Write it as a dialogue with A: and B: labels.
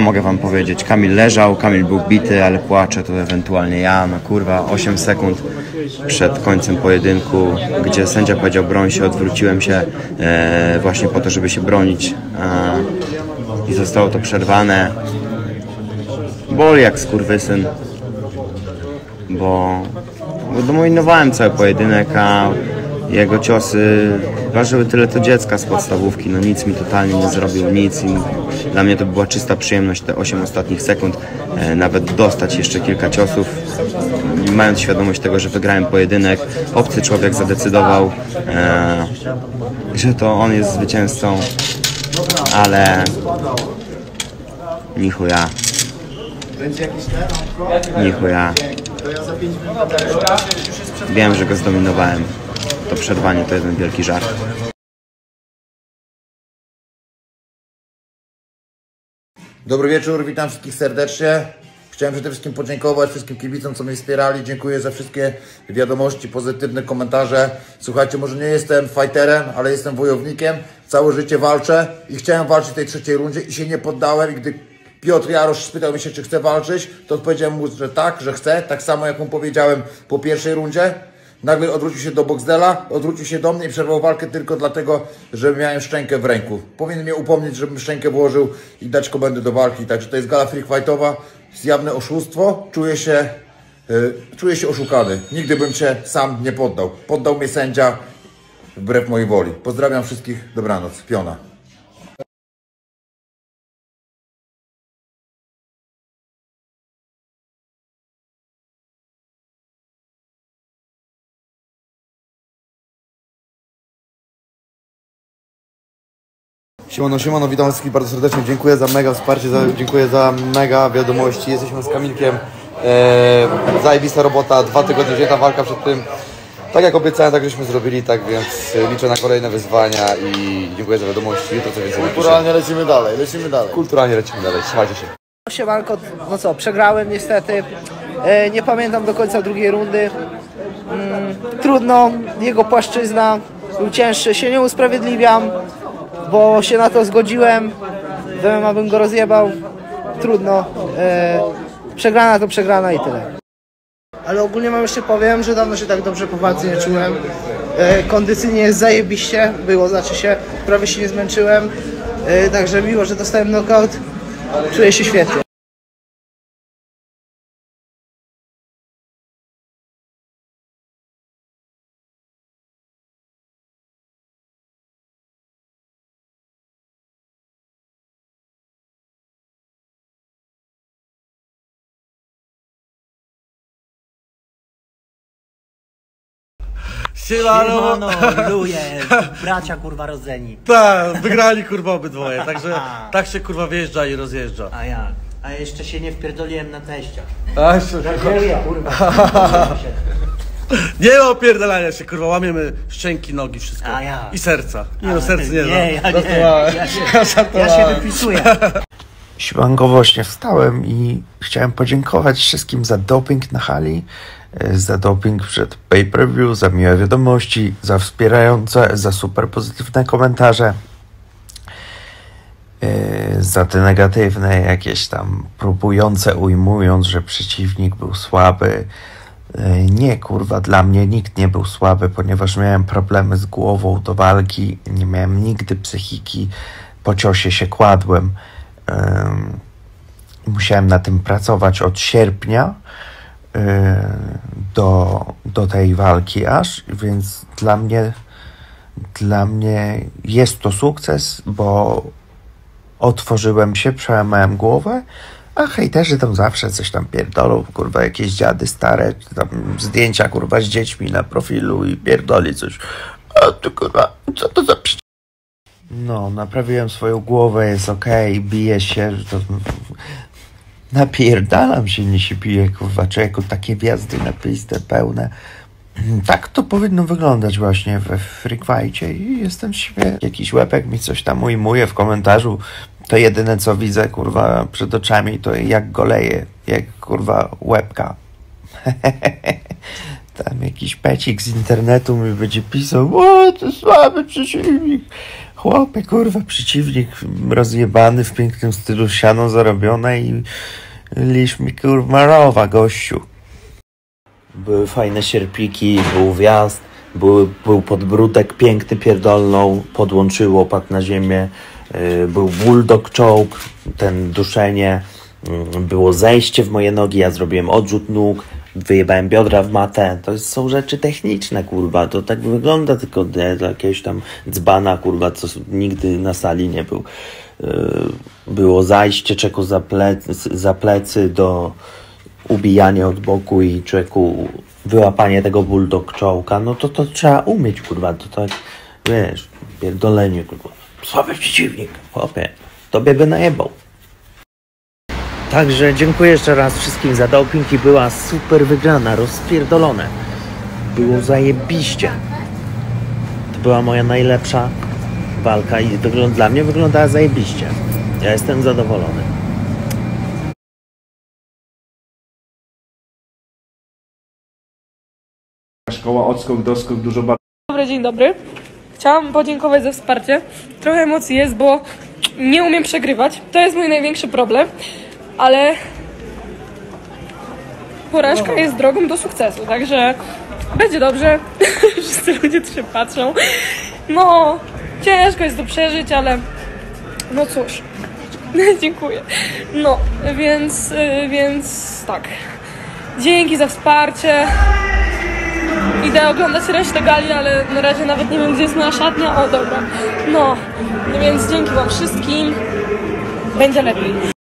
A: Mogę wam powiedzieć, Kamil leżał, Kamil był bity, ale płacze to ewentualnie ja. No kurwa, 8 sekund przed końcem pojedynku, gdzie sędzia powiedział broń się, odwróciłem się właśnie po to, żeby się bronić i zostało to przerwane. Boli jak skurwysyn, bo dominowałem cały pojedynek, a jego ciosy ważyły tyle to dziecka z podstawówki, no nic mi totalnie nie zrobił, nic i dla mnie to była czysta przyjemność te 8 ostatnich sekund, nawet dostać jeszcze kilka ciosów, mając świadomość tego, że wygrałem pojedynek, obcy człowiek zadecydował, że to on jest zwycięzcą, ale ni chuja. Wiem, że go zdominowałem. To przerwanie to jeden wielki żart.
B: Dobry wieczór, witam wszystkich serdecznie. Chciałem przede wszystkim podziękować wszystkim kibicom, co mnie wspierali. Dziękuję za wszystkie wiadomości, pozytywne komentarze. Słuchajcie, może nie jestem fighterem, ale jestem wojownikiem. Całe życie walczę i chciałem walczyć w tej trzeciej rundzie i się nie poddałem. I gdy Piotr Jarosz spytał mnie się, czy chcę walczyć, to odpowiedziałem mu, że tak, że chcę. Tak samo jak mu powiedziałem po pierwszej rundzie. Nagle odwrócił się do Boxdela, odwrócił się do mnie i przerwał walkę tylko dlatego, że miałem szczękę w ręku. Powinien mnie upomnieć, żebym szczękę włożył i dać komendy do walki. Także to jest gala freak fightowa, jawne oszustwo. Czuję się oszukany. Nigdy bym się sam nie poddał. Poddał mnie sędzia wbrew mojej woli. Pozdrawiam wszystkich, dobranoc, piona.
C: Siemano, witam wszystkich bardzo serdecznie, dziękuję za mega wsparcie, dziękuję za mega wiadomości, jesteśmy z Kamilkiem, zajebista robota, 2 tygodnie wzięta walka przed tym, tak jak obiecałem, tak żeśmy zrobili, tak więc liczę na kolejne wyzwania i dziękuję za wiadomości, jutro co więcej
B: Kulturalnie lecimy dalej,
C: Kulturalnie lecimy dalej, trzymajcie się.
D: Siemanko, no co, przegrałem niestety, nie pamiętam do końca drugiej rundy, trudno, jego płaszczyzna był cięższy, się nie usprawiedliwiam, bo się na to zgodziłem, w MMA bym go rozjebał, trudno, przegrana to przegrana i tyle. Ale ogólnie wam jeszcze powiem, że dawno się tak dobrze po walce nie czułem, kondycyjnie jest zajebiście, znaczy się, prawie się nie zmęczyłem, także miło, że dostałem knockout, czuję się świetnie.
E: Siemano, luje, bracia kurwa rodzeni.
F: Tak, wygrali kurwa obydwoje, także tak się kurwa wjeżdża i rozjeżdża.
E: A jak? A jeszcze się nie wpierdoliłem na teściach.
F: A jeszcze
E: kurwa.
F: Nie ma opierdalania się kurwa, łamiemy szczęki, nogi, wszystko.
E: A ja.
F: I serca. Nie no, serce nie
E: Nie,
F: znam.
E: ja się wypisuję.
G: Siłanko właśnie wstałem i chciałem podziękować wszystkim za doping na hali, za doping przed pay-per-view, za miłe wiadomości, za wspierające, za super pozytywne komentarze, za te negatywne jakieś tam próbujące, ujmując, że przeciwnik był słaby. Nie, kurwa, dla mnie nikt nie był słaby, ponieważ miałem problemy z głową do walki, nie miałem nigdy psychiki, po ciosie się kładłem. Musiałem na tym pracować od sierpnia do tej walki aż, więc dla mnie jest to sukces, bo otworzyłem się, przełamałem głowę, a hejterzy tam zawsze coś tam pierdolą, kurwa, jakieś dziady stare, tam zdjęcia, kurwa, z dziećmi na profilu i pierdoli coś. A tu, kurwa, co to za No, naprawiłem swoją głowę, jest okej, biję się, to napierdalam się, nie się biję, kurwa, człowieku, takie wjazdy na pistę pełne. Tak to powinno wyglądać właśnie we freak fightie i jestem świetny. Jakiś łepek mi coś tam ujmuje w komentarzu, to jedyne co widzę, kurwa, przed oczami, to jak goleje, jak, kurwa, łebka. Tam jakiś pecik z internetu mi będzie pisał, o, to słaby przeciwnik. Chłopie, kurwa, przeciwnik rozjebany w pięknym stylu, siano zarobione i liść mi kurwa rowa, gościu. Były fajne sierpiki, był wjazd, był podbródek piękny, pierdolną, podłączyło, padł na ziemię, był bulldog choke, ten duszenie, było zejście w moje nogi, ja zrobiłem odrzut nóg, wyjebałem biodra w matę. To są rzeczy techniczne, kurwa, to tak wygląda, tylko do jakiegoś tam dzbana, kurwa, co nigdy na sali nie był. Było zajście czeku za plecy do ubijania od boku i czeku wyłapanie tego bulldog choke'a, no to trzeba umieć, kurwa, to tak, wiesz, pierdolenie, kurwa. Słaby przeciwnik, chłopie, tobie by najebał. Także dziękuję jeszcze raz wszystkim za doping i była super wygrana, rozpierdolone. Było zajebiście. To była moja najlepsza walka i dla mnie wyglądała zajebiście. Ja jestem zadowolony.
H: Szkoła odskok, doskok dużo bardziej.
I: Dobry, dzień dobry. Chciałam podziękować za wsparcie. Trochę emocji jest, bo nie umiem przegrywać. To jest mój największy problem, ale porażka jest drogą do sukcesu, także będzie dobrze. Wszyscy ludzie tu się patrzą. No, ciężko jest to przeżyć, ale no cóż. Dziękuję. No, więc tak. Dzięki za wsparcie. Idę oglądać resztę gali, ale na razie nawet nie wiem, gdzie jest moja szatnia. O, dobra. No, więc dzięki wam wszystkim. Będzie lepiej.